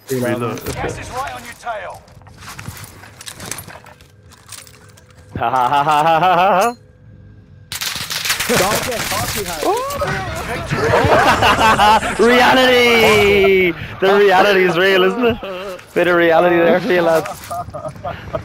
Reload. Gas is right on your tail. Ha ha ha ha ha ha. Don't get cocky, Harry. Reality! The reality is real, isn't it? Bit of reality there for you lads.